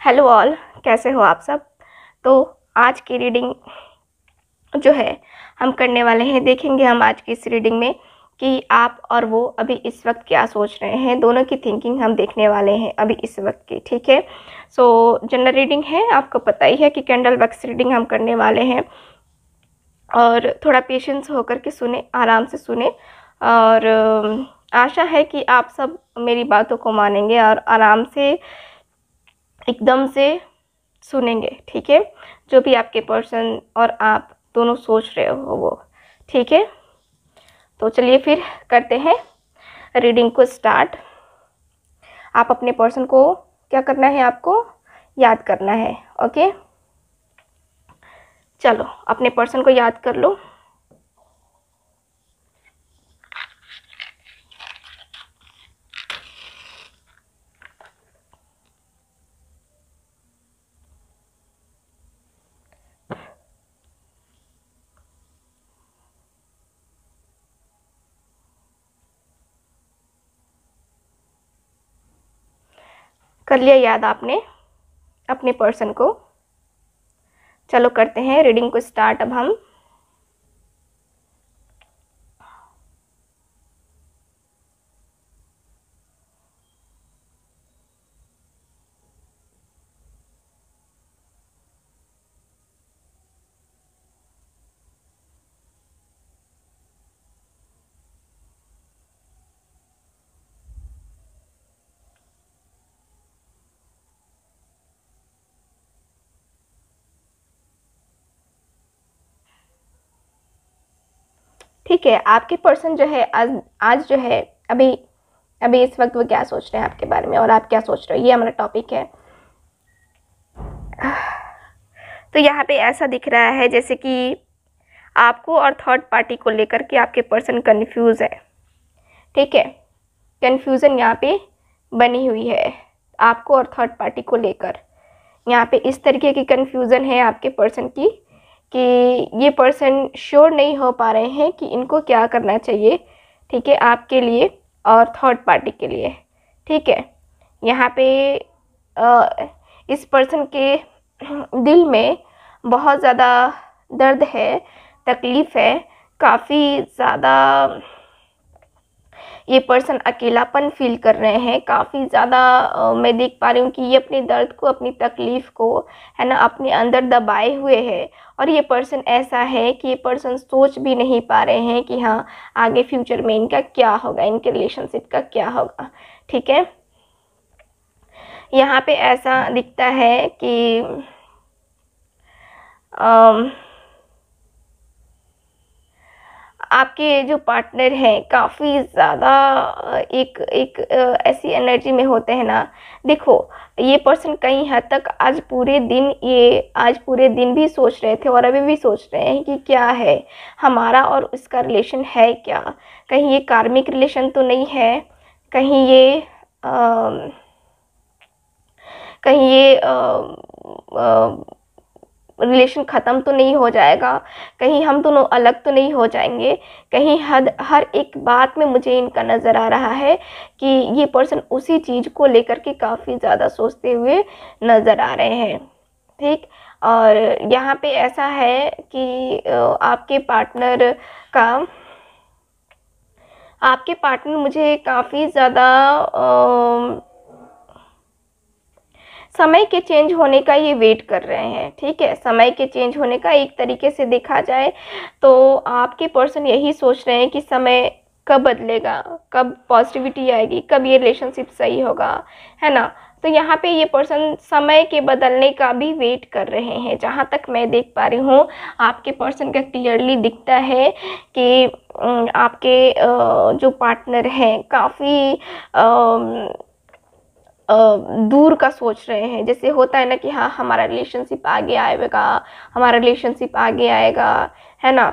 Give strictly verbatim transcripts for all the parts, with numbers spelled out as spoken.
Hello all, कैसे हो आप सब। तो आज की रीडिंग जो है हम करने वाले हैं, देखेंगे हम आज की इस रीडिंग में कि आप और वो अभी इस वक्त क्या सोच रहे हैं। दोनों की थिंकिंग हम देखने वाले हैं अभी इस वक्त की, ठीक है। सो जनरल रीडिंग है, आपको पता ही है कि कैंडल वैक्स रीडिंग हम करने वाले हैं, और थोड़ा पेशेंस होकर के सुने, आराम से सुने, और आशा है कि आप सब मेरी बातों को मानेंगे और आराम से एकदम से सुनेंगे, ठीक है। जो भी आपके पर्सन और आप दोनों सोच रहे हो वो, ठीक है। तो चलिए फिर करते हैं रीडिंग को स्टार्ट। आप अपने पर्सन को क्या करना है, आपको याद करना है, ओके। चलो अपने पर्सन को याद कर लो। कर लिया याद आपने अपने पर्सन को। चलो करते हैं रीडिंग को स्टार्ट अब हम। ठीक है, आपके पर्सन जो है आज आज जो है अभी अभी इस वक्त वो क्या सोच रहे हैं आपके बारे में, और आप क्या सोच रहे हो, ये हमारा टॉपिक है। तो यहाँ पे ऐसा दिख रहा है जैसे कि आपको और थर्ड पार्टी को लेकर के आपके पर्सन कंफ्यूज है, ठीक है। कंफ्यूजन यहाँ पे बनी हुई है आपको और थर्ड पार्टी को लेकर। यहाँ पे इस तरीके की कंफ्यूजन है आपके पर्सन की कि ये पर्सन श्योर नहीं हो पा रहे हैं कि इनको क्या करना चाहिए, ठीक है, आपके लिए और थर्ड पार्टी के लिए, ठीक है। यहाँ पे आ, इस पर्सन के दिल में बहुत ज़्यादा दर्द है, तकलीफ़ है, काफ़ी ज़्यादा ये पर्सन अकेलापन फील कर रहे हैं। काफ़ी ज़्यादा मैं देख पा रही हूँ कि ये अपने दर्द को, अपनी तकलीफ़ को, है ना, अपने अंदर दबाए हुए है। और ये पर्सन ऐसा है कि ये पर्सन सोच भी नहीं पा रहे हैं कि हाँ आगे फ्यूचर में इनका क्या होगा, इनके रिलेशनशिप का क्या होगा, ठीक है। यहाँ पे ऐसा दिखता है कि आम, आपके जो पार्टनर हैं काफ़ी ज़्यादा एक एक ऐसी एनर्जी में होते हैं ना। देखो ये पर्सन कहीं हद तक आज पूरे दिन ये आज पूरे दिन भी सोच रहे थे और अभी भी सोच रहे हैं कि क्या है हमारा और उसका रिलेशन है क्या। कहीं ये कार्मिक रिलेशन तो नहीं है, कहीं ये आ, कहीं ये आ, आ, रिलेशन ख़त्म तो नहीं हो जाएगा, कहीं हम दोनों अलग तो नहीं हो जाएंगे। कहीं हद हर एक बात में मुझे इनका नज़र आ रहा है कि ये पर्सन उसी चीज़ को लेकर के काफ़ी ज़्यादा सोचते हुए नज़र आ रहे हैं, ठीक। और यहाँ पे ऐसा है कि आपके पार्टनर का आपके पार्टनर मुझे काफ़ी ज़्यादा समय के चेंज होने का ये वेट कर रहे हैं, ठीक है। समय के चेंज होने का एक तरीके से देखा जाए तो आपके पर्सन यही सोच रहे हैं कि समय कब बदलेगा, कब पॉजिटिविटी आएगी, कब ये रिलेशनशिप सही होगा, है ना। तो यहाँ पे ये पर्सन समय के बदलने का भी वेट कर रहे हैं। जहाँ तक मैं देख पा रही हूँ आपके पर्सन का क्लियरली दिखता है कि आपके जो पार्टनर हैं काफ़ी दूर का सोच रहे हैं। जैसे होता है ना कि हाँ हमारा रिलेशनशिप आगे आएगा, हमारा रिलेशनशिप आगे आएगा, है ना।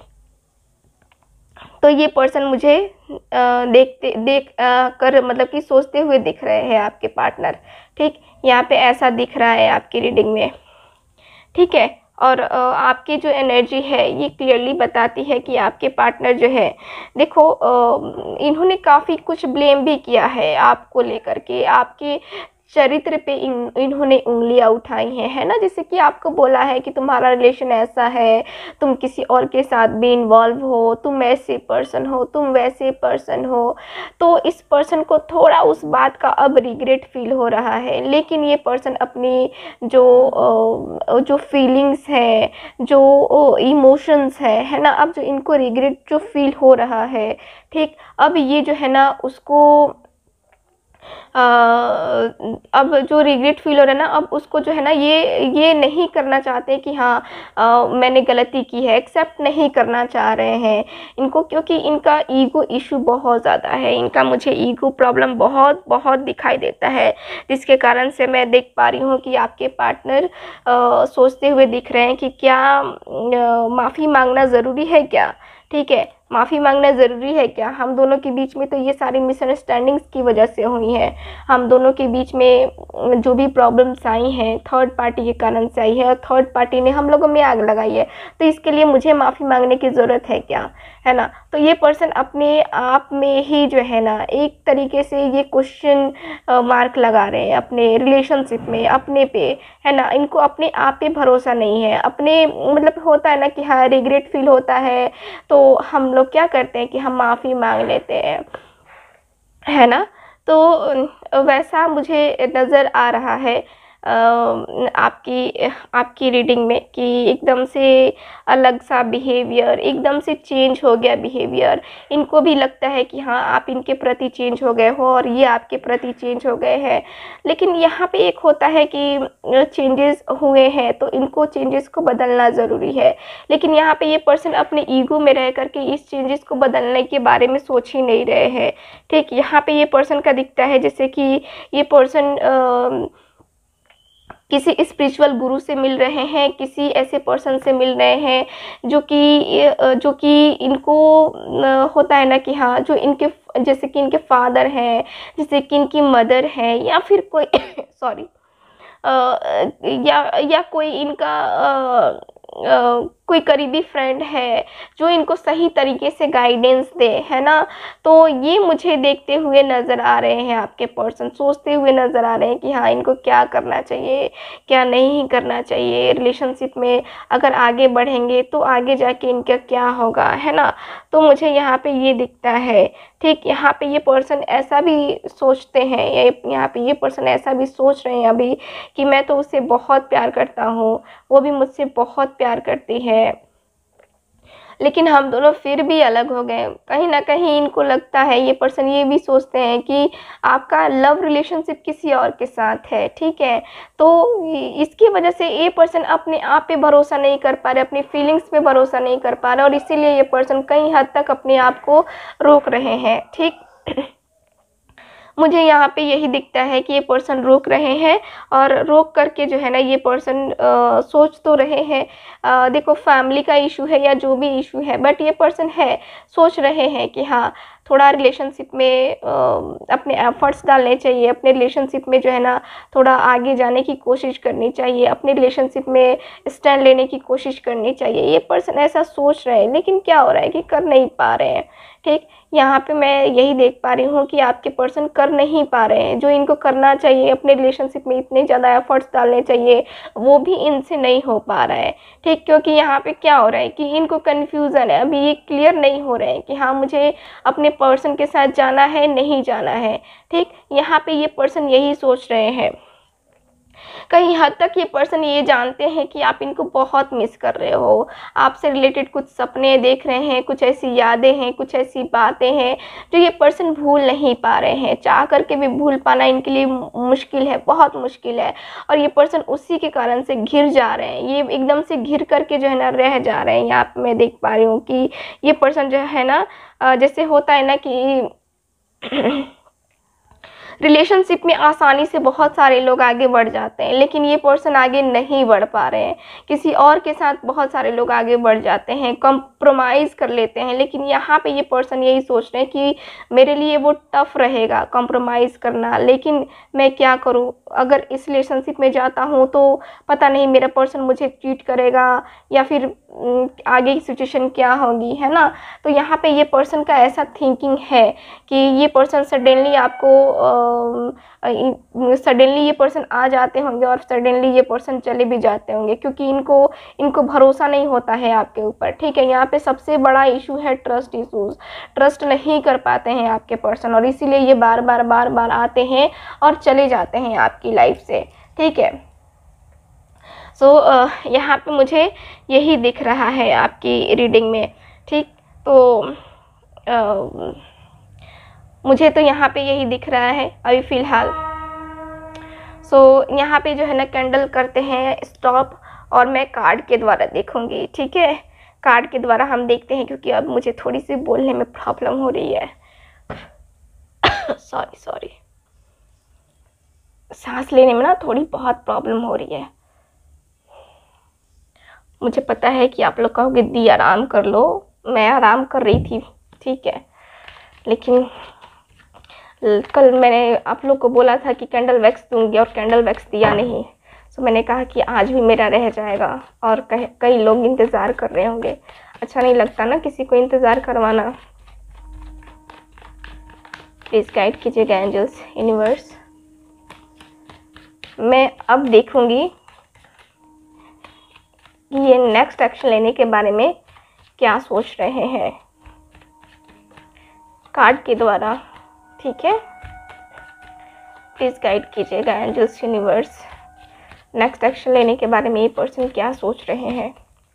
तो ये पर्सन मुझे आ, देखते देख आ, कर मतलब कि सोचते हुए दिख रहे हैं आपके पार्टनर, ठीक। यहाँ पे ऐसा दिख रहा है आपकी रीडिंग में, ठीक है। और आपकी जो एनर्जी है ये क्लियरली बताती है कि आपके पार्टनर जो है, देखो इन्होंने काफ़ी कुछ ब्लेम भी किया है आपको लेकर के, आपके चरित्र पे इन इन्होंने उंगलियां उठाई हैं, है ना। जैसे कि आपको बोला है कि तुम्हारा रिलेशन ऐसा है, तुम किसी और के साथ भी इन्वॉल्व हो, तुम ऐसे पर्सन हो, तुम वैसे पर्सन हो। तो इस पर्सन को थोड़ा उस बात का अब रिग्रेट फील हो रहा है, लेकिन ये पर्सन अपनी जो जो फीलिंग्स है, जो इमोशंस है है ना, अब जो इनको रिग्रेट जो फील हो रहा है, ठीक, अब ये जो है ना उसको आ, अब जो रिग्रेट फील हो रहा है ना, अब उसको जो है ना ये ये नहीं करना चाहते कि हाँ आ, मैंने गलती की है, एक्सेप्ट नहीं करना चाह रहे हैं इनको, क्योंकि इनका ईगो इशू बहुत ज़्यादा है। इनका मुझे ईगो प्रॉब्लम बहुत बहुत दिखाई देता है, जिसके कारण से मैं देख पा रही हूँ कि आपके पार्टनर सोचते हुए दिख रहे हैं कि क्या माफ़ी मांगना ज़रूरी है क्या, ठीक है, माफ़ी मांगना ज़रूरी है क्या। हम दोनों के बीच में तो ये सारी मिसअंडरस्टैंडिंग्स की वजह से हुई हैं, हम दोनों के बीच में जो भी प्रॉब्लम्स आई हैं थर्ड पार्टी के कारण से आई है, और थर्ड पार्टी ने हम लोगों में आग लगाई है, तो इसके लिए मुझे माफ़ी मांगने की ज़रूरत है क्या, है ना। तो ये पर्सन अपने आप में ही जो है ना एक तरीके से ये क्वेश्चन मार्क लगा रहे हैं अपने रिलेशनशिप में, अपने पे, है ना। इनको अपने आप पे भरोसा नहीं है, अपने मतलब होता है ना कि हाँ रिग्रेट फील होता है तो हम लोग क्या करते हैं कि हम माफ़ी मांग लेते हैं, है ना। तो वैसा मुझे नज़र आ रहा है आपकी आपकी रीडिंग में कि एकदम से अलग सा बिहेवियर, एकदम से चेंज हो गया बिहेवियर। इनको भी लगता है कि हाँ आप इनके प्रति चेंज हो गए हो और ये आपके प्रति चेंज हो गए हैं, लेकिन यहाँ पे एक होता है कि चेंजेस हुए हैं तो इनको चेंजेस को बदलना ज़रूरी है, लेकिन यहाँ पे ये पर्सन अपने ईगो में रह करके इस चेंजेस को बदलने के बारे में सोच ही नहीं रहे हैं, ठीक। यहाँ पे ये पर्सन का दिखता है जैसे कि ये पर्सन किसी स्पिरिचुअल गुरु से मिल रहे हैं, किसी ऐसे पर्सन से मिल रहे हैं जो कि जो कि इनको होता है ना कि हाँ जो इनके जैसे कि इनके फादर हैं, जैसे कि इनकी मदर है, या फिर कोई सॉरी या या कोई इनका आ, आ, कोई करीबी फ्रेंड है जो इनको सही तरीके से गाइडेंस दे, है ना। तो ये मुझे देखते हुए नज़र आ रहे हैं, आपके पर्सन सोचते हुए नज़र आ रहे हैं कि हाँ इनको क्या करना चाहिए, क्या नहीं करना चाहिए, रिलेशनशिप में अगर आगे बढ़ेंगे तो आगे जाके इनका क्या होगा, है ना। तो मुझे यहाँ पे ये दिखता है, ठीक। यहाँ पे ये पर्सन ऐसा भी सोचते हैं, ये यहाँ पे ये पर्सन ऐसा भी सोच रहे हैं अभी कि मैं तो उससे बहुत प्यार करता हूँ, वो भी मुझसे बहुत प्यार करती है, लेकिन हम दोनों फिर भी अलग हो गए। कहीं ना कहीं इनको लगता है, ये पर्सन ये भी सोचते हैं कि आपका लव रिलेशनशिप किसी और के साथ है, ठीक है। तो इसकी वजह से ये पर्सन अपने आप पे भरोसा नहीं कर पा रहे, अपनी फीलिंग्स पे भरोसा नहीं कर पा रहे, और इसीलिए ये पर्सन कई हद तक अपने आप को रोक रहे हैं, ठीक। मुझे यहाँ पे यही दिखता है कि ये पर्सन रोक रहे हैं, और रोक करके जो है ना ये पर्सन सोच तो रहे हैं, आ, देखो फैमिली का इशू है या जो भी इशू है, बट ये पर्सन है सोच रहे हैं कि हाँ थोड़ा रिलेशनशिप में आ, अपने एफर्ट्स डालने चाहिए, अपने रिलेशनशिप में जो है ना थोड़ा आगे जाने की कोशिश करनी चाहिए, अपने रिलेशनशिप में स्टैंड लेने की कोशिश करनी चाहिए। ये पर्सन ऐसा सोच रहे हैं, लेकिन क्या हो रहा है कि कर नहीं पा रहे हैं, ठीक। यहाँ पे मैं यही देख पा रही हूँ कि आपके पर्सन कर नहीं पा रहे हैं जो इनको करना चाहिए, अपने रिलेशनशिप में इतने ज़्यादा एफर्ट्स डालने चाहिए, वो भी इनसे नहीं हो पा रहा है, ठीक। क्योंकि यहाँ पे क्या हो रहा है कि इनको कन्फ्यूज़न है, अभी ये क्लियर नहीं हो रहे हैं कि हाँ मुझे अपने पर्सन के साथ जाना है नहीं जाना है, ठीक। यहाँ पे ये पर्सन यही सोच रहे हैं। कहीं हद तक ये पर्सन ये जानते हैं कि आप इनको बहुत मिस कर रहे हो, आपसे रिलेटेड कुछ सपने देख रहे हैं, कुछ ऐसी यादें हैं, कुछ ऐसी बातें हैं जो ये पर्सन भूल नहीं पा रहे हैं, चाह करके भी भूल पाना इनके लिए मुश्किल है, बहुत मुश्किल है। और ये पर्सन उसी के कारण से घिर जा रहे हैं, ये एकदम से घिर करके जो है ना रह जा रहे हैं। यहाँ पे मैं देख पा रही हूँ कि ये पर्सन जो है ना जैसे होता है ना कि रिलेशनशिप में आसानी से बहुत सारे लोग आगे बढ़ जाते हैं, लेकिन ये पर्सन आगे नहीं बढ़ पा रहे हैं। किसी और के साथ बहुत सारे लोग आगे बढ़ जाते हैं, कॉम्प्रोमाइज़ कर लेते हैं, लेकिन यहाँ पे ये पर्सन यही सोच रहे हैं कि मेरे लिए वो टफ़ रहेगा कॉम्प्रोमाइज़ करना, लेकिन मैं क्या करूँ, अगर इस रिलेशनशिप में जाता हूँ तो पता नहीं मेरा पर्सन मुझे चीट करेगा या फिर आगे की सिचुएशन क्या होगी, है ना। तो यहाँ पे ये पर्सन का ऐसा थिंकिंग है कि ये पर्सन सडनली आपको सडनली ये पर्सन आ जाते होंगे और सडनली ये पर्सन चले भी जाते होंगे, क्योंकि इनको इनको भरोसा नहीं होता है आपके ऊपर, ठीक है। यहाँ पे सबसे बड़ा इशू है ट्रस्ट इशूज़, ट्रस्ट नहीं कर पाते हैं आपके पर्सन, और इसीलिए ये बार बार बार बार आते हैं और चले जाते हैं आपकी लाइफ से, ठीक है। सो so, uh, यहाँ पे मुझे यही दिख रहा है आपकी रीडिंग में, ठीक। तो uh, मुझे तो यहाँ पे यही दिख रहा है अभी फ़िलहाल। सो so, यहाँ पे जो है ना कैंडल करते हैं स्टॉप, और मैं कार्ड के द्वारा देखूँगी, ठीक है। कार्ड के द्वारा हम देखते हैं, क्योंकि अब मुझे थोड़ी सी बोलने में प्रॉब्लम हो रही है। सॉरी सॉरी सांस लेने में ना थोड़ी बहुत प्रॉब्लम हो रही है। मुझे पता है कि आप लोग कहोगे दी आराम कर लो, मैं आराम कर रही थी, ठीक है, लेकिन कल मैंने आप लोग को बोला था कि कैंडल वैक्स दूंगी और कैंडल वैक्स दिया नहीं। सो मैंने कहा कि आज भी मेरा रह जाएगा, और कई लोग इंतज़ार कर रहे होंगे। अच्छा नहीं लगता ना किसी को इंतज़ार करवाना। प्लीज़ गाइड कीजिएगा एंजल्स, यूनिवर्स। मैं अब देखूंगी कि ये नेक्स्ट एक्शन लेने के बारे में क्या सोच रहे हैं कार्ड के द्वारा, ठीक है। प्लीज़ गाइड कीजिएगा एंजल्स, यूनिवर्स, नेक्स्ट एक्शन लेने के बारे में ये पर्सन क्या सोच रहे हैं।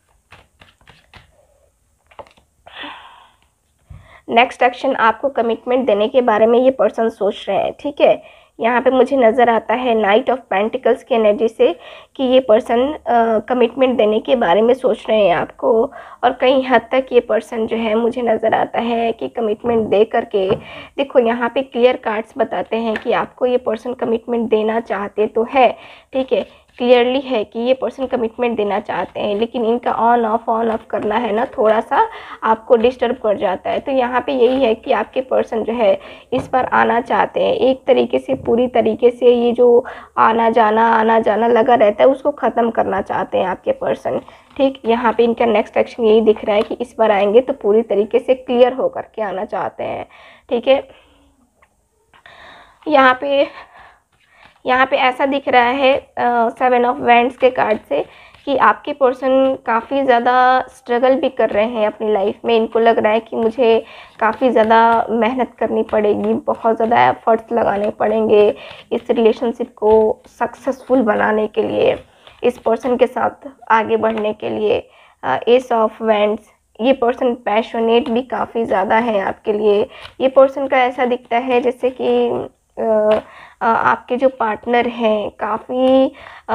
नेक्स्ट एक्शन आपको कमिटमेंट देने के बारे में ये पर्सन सोच रहे हैं, ठीक है। यहाँ पे मुझे नज़र आता है नाइट ऑफ पेंटिकल्स की एनर्जी से कि ये पर्सन कमिटमेंट देने के बारे में सोच रहे हैं आपको, और कई हद तक ये पर्सन जो है मुझे नज़र आता है कि कमिटमेंट दे करके, देखो यहाँ पे क्लियर कार्ड्स बताते हैं कि आपको ये पर्सन कमिटमेंट देना चाहते तो है, ठीक है, क्लियरली है कि ये पर्सन कमिटमेंट देना चाहते हैं, लेकिन इनका ऑन ऑफ ऑन ऑफ करना है ना थोड़ा सा आपको डिस्टर्ब कर जाता है। तो यहाँ पे यही है कि आपके पर्सन जो है इस पर आना चाहते हैं, एक तरीके से पूरी तरीके से ये जो आना जाना आना जाना लगा रहता है उसको ख़त्म करना चाहते हैं आपके पर्सन, ठीक। यहाँ पे इनका नेक्स्ट एक्शन यही दिख रहा है कि इस बार आएंगे तो पूरी तरीके से क्लियर होकर के आना चाहते हैं, ठीक है। यहाँ पे यहाँ पे ऐसा दिख रहा है सेवन ऑफ वैंड्स के कार्ड से कि आपके पर्सन काफ़ी ज़्यादा स्ट्रगल भी कर रहे हैं अपनी लाइफ में। इनको लग रहा है कि मुझे काफ़ी ज़्यादा मेहनत करनी पड़ेगी, बहुत ज़्यादा एफर्ट्स लगाने पड़ेंगे इस रिलेशनशिप को सक्सेसफुल बनाने के लिए, इस पर्सन के साथ आगे बढ़ने के लिए। एस ऑफ वैंड्स, ये पर्सन पैशनेट भी काफ़ी ज़्यादा है आपके लिए। ये पर्सन का ऐसा दिखता है जैसे कि आ, आपके जो पार्टनर हैं काफ़ी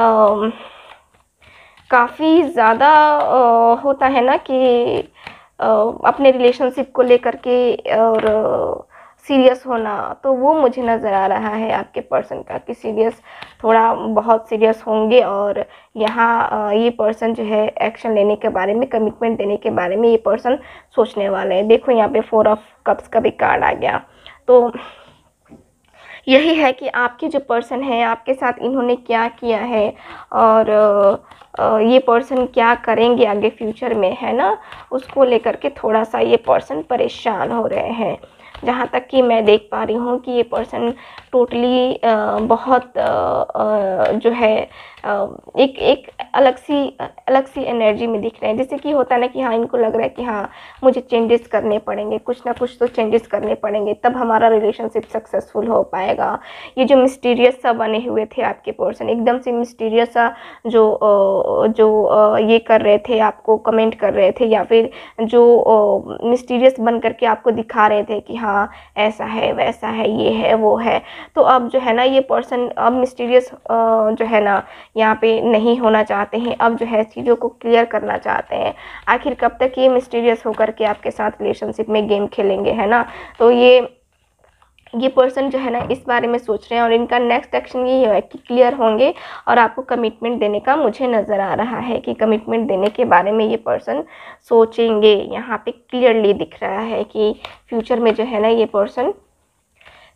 काफ़ी ज़्यादा होता है ना कि आ, अपने रिलेशनशिप को लेकर के और सीरियस होना, तो वो मुझे नज़र आ रहा है आपके पर्सन का कि सीरियस, थोड़ा बहुत सीरियस होंगे, और यहाँ ये पर्सन जो है एक्शन लेने के बारे में, कमिटमेंट देने के बारे में ये पर्सन सोचने वाले हैं। देखो यहाँ पे फोर ऑफ कप्स का भी कार्ड आ गया। तो यही है कि आपके जो पर्सन है आपके साथ इन्होंने क्या किया है, और ये पर्सन क्या करेंगे आगे फ्यूचर में, है ना, उसको लेकर के थोड़ा सा ये पर्सन परेशान हो रहे हैं। जहाँ तक कि मैं देख पा रही हूँ कि ये पर्सन टोटली बहुत आ, जो है आ, एक एक अलग सी अलग सी एनर्जी में दिख रहे हैं। जैसे कि होता है ना कि हाँ इनको लग रहा है कि हाँ मुझे चेंजेस करने पड़ेंगे, कुछ ना कुछ तो चेंजेस करने पड़ेंगे, तब हमारा रिलेशनशिप सक्सेसफुल हो पाएगा। ये जो मिस्टीरियस सा बने हुए थे आपके पर्सन, एकदम से मिस्टीरियस सा जो जो ये कर रहे थे, आपको कमेंट कर रहे थे, या फिर जो मिस्टीरियस बन करके आपको दिखा रहे थे कि हाँ ऐसा है वैसा है ये है वो है, तो अब जो है ना ये पर्सन अब मिस्टीरियस जो है ना यहाँ पे नहीं होना चाहते हैं। अब जो है चीज़ों को क्लियर करना चाहते हैं। आखिर कब तक ये मिस्टीरियस होकर के आपके साथ रिलेशनशिप में गेम खेलेंगे, है ना। तो ये ये पर्सन जो है ना इस बारे में सोच रहे हैं, और इनका नेक्स्ट एक्शन ये है कि क्लियर होंगे और आपको कमिटमेंट देने का मुझे नज़र आ रहा है कि कमिटमेंट देने के बारे में ये पर्सन सोचेंगे। यहाँ पे क्लियरली दिख रहा है कि फ्यूचर में जो है ना ये पर्सन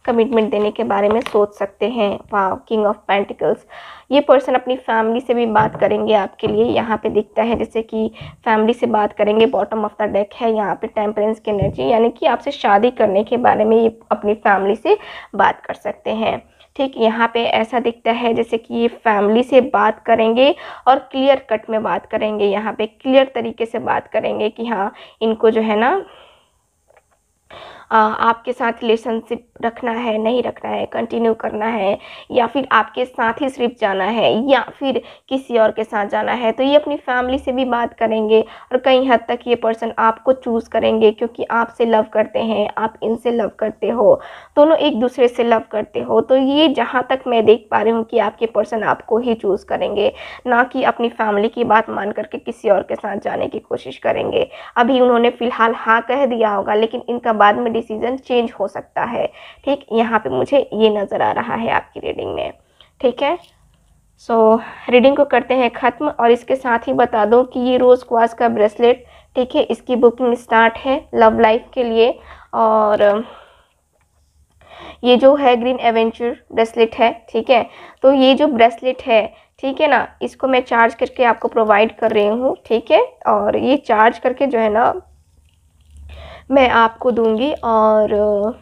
कमिटमेंट देने के बारे में सोच सकते हैं। वाह, किंग ऑफ पेंटिकल्स। ये पर्सन अपनी फैमिली से भी बात करेंगे आपके लिए, यहाँ पे दिखता है जैसे कि फैमिली से बात करेंगे। बॉटम ऑफ द डेक है यहाँ पे टेम्परेंस की एनर्जी, यानी कि आपसे शादी करने के बारे में ये अपनी फैमिली से बात कर सकते हैं। ठीक, यहाँ पे ऐसा दिखता है जैसे कि ये फैमिली से बात करेंगे और क्लियर कट में बात करेंगे, यहाँ पे क्लियर तरीके से बात करेंगे कि हाँ इनको जो है ना आ, आपके साथ रिलेशनशिप रखना है, नहीं रखना है, कंटिन्यू करना है, या फिर आपके साथ ही सिर्फ जाना है, या फिर किसी और के साथ जाना है। तो ये अपनी फैमिली से भी बात करेंगे और कई हद तक ये पर्सन आपको चूज़ करेंगे क्योंकि आपसे लव करते हैं, आप इनसे लव करते हो, दोनों एक दूसरे से लव करते हो। तो ये जहाँ तक मैं देख पा रही हूँ कि आपके पर्सन आपको ही चूज़ करेंगे, ना कि अपनी फैमिली की बात मान करके किसी और के साथ जाने की कोशिश करेंगे। अभी उन्होंने फ़िलहाल हाँ कह दिया होगा, लेकिन इनका बाद में डिसीजन चेंज हो सकता है। ठीक, यहाँ पे मुझे ये नज़र आ रहा है आपकी रीडिंग में। ठीक है, सो so, रीडिंग को करते हैं ख़त्म। और इसके साथ ही बता दूं कि ये रोज़ क्वार्ट्ज का ब्रेसलेट, ठीक है, इसकी बुकिंग स्टार्ट है लव लाइफ के लिए। और ये जो है ग्रीन एवेंचर ब्रेसलेट है, ठीक है। तो ये जो ब्रेसलेट है, ठीक है ना, इसको मैं चार्ज करके आपको प्रोवाइड कर रही हूँ, ठीक है। और ये चार्ज करके जो है ना मैं आपको दूंगी, और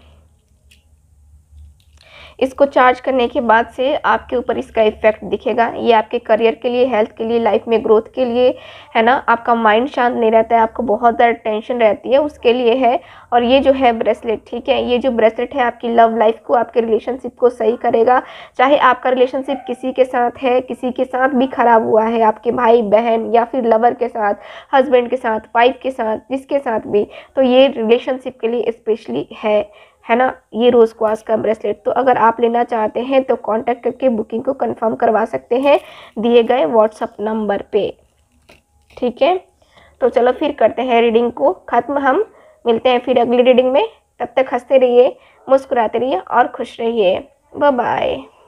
इसको चार्ज करने के बाद से आपके ऊपर इसका इफ़ेक्ट दिखेगा। ये आपके करियर के लिए, हेल्थ के लिए, लाइफ में ग्रोथ के लिए है ना। आपका माइंड शांत नहीं रहता है, आपको बहुत ज़्यादा टेंशन रहती है, उसके लिए है। और ये जो है ब्रेसलेट, ठीक है, ये जो ब्रेसलेट है आपकी लव लाइफ को, आपके रिलेशनशिप को सही करेगा। चाहे आपका रिलेशनशिप किसी के साथ है, किसी के साथ भी ख़राब हुआ है, आपके भाई बहन या फिर लवर के साथ, हस्बैंड के साथ, वाइफ के साथ, जिसके साथ भी, तो ये रिलेशनशिप के लिए स्पेशली है है ना, ये रोज़ क्वार्ट्ज का ब्रेसलेट। तो अगर आप लेना चाहते हैं तो कांटेक्ट करके बुकिंग को कंफर्म करवा सकते हैं दिए गए व्हाट्सएप नंबर पे। ठीक है, तो चलो फिर करते हैं रीडिंग को ख़त्म। हम मिलते हैं फिर अगली रीडिंग में। तब तक हंसते रहिए, मुस्कुराते रहिए और खुश रहिए। Bye bye.